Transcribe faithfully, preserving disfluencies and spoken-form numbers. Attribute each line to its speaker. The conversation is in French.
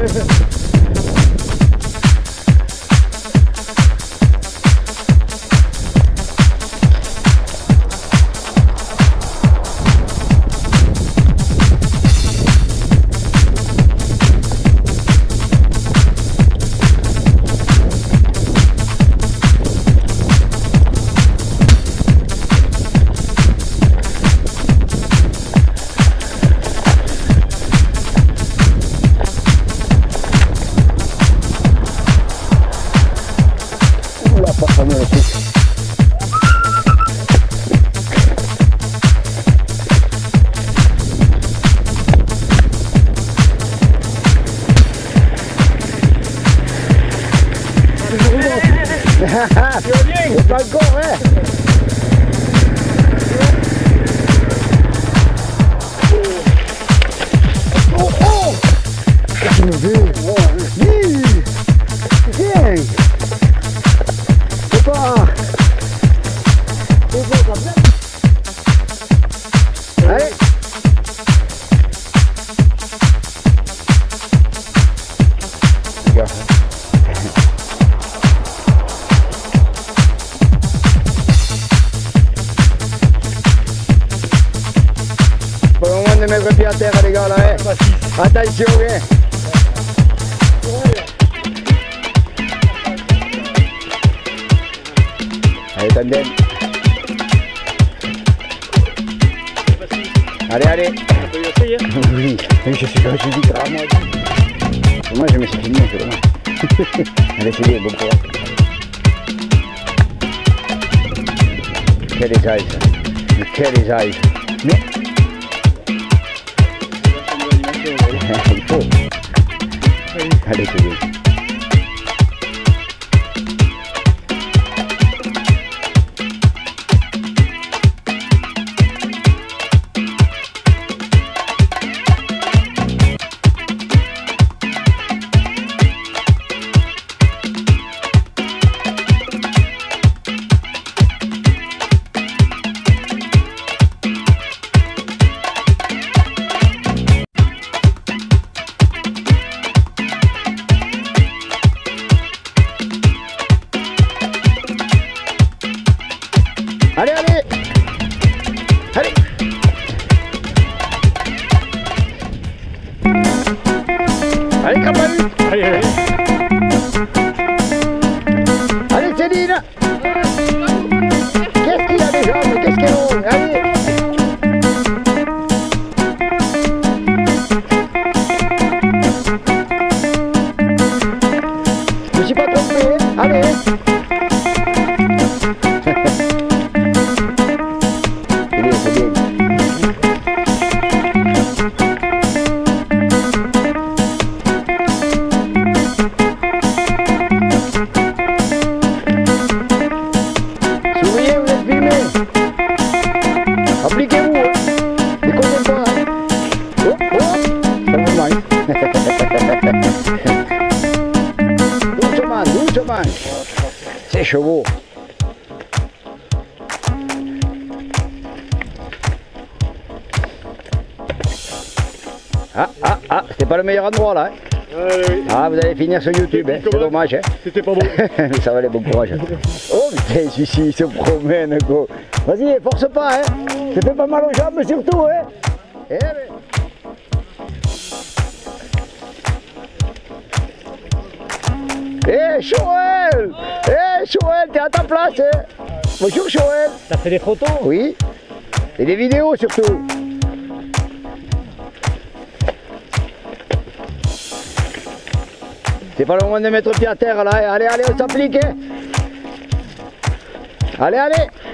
Speaker 1: C'est pas encore, hein. Oh, oh. Tu me veux. Oui. Viens. C'est pas... C'est pas comme ça. Allez. Regarde. Faut au moins de mettre pied à terre les gars là, hein. Attention, hein. Allez, tandem. Allez, allez. Oui, je suis pas, je dis grave. Moi je me suis filmé, c'est dommage. Allez, c'est bien, bon courage. Quel étage, mais quel étage. Mais... il faut. Allez, c'est bien. Allez, allez. Allez. Allez, Capalu. Allez, allez. Allez, Céline. Qu'est-ce qu'il a déjà? Mais qu'est-ce qu'elle a? Allez. Je me suis pas trompé. Allez. Appliquez-vous, hein. Déconnez pas, hein. Oh, oh. Ça va mal. Doucement, doucement. C'est chaud. Ah, ah, ah, c'était pas le meilleur endroit là, hein.
Speaker 2: Allez, oui.
Speaker 1: Ah, vous allez finir sur YouTube, hein. C'est dommage, hein.
Speaker 2: C'était pas bon.
Speaker 1: Ça va aller, bon courage. Oh putain, celui-ci il se promène, go. Vas-y, force pas, hein. Ça fait pas mal aux jambes surtout, hein. Eh, mais... Eh, Joël. Eh, Joël, t'es à ta place, hein. Bonjour, Joël.
Speaker 2: T'as fait des photos?
Speaker 1: Oui. Et des vidéos surtout. C'est pas le moment de mettre pied à terre là, allez, allez, on s'applique. Allez, allez.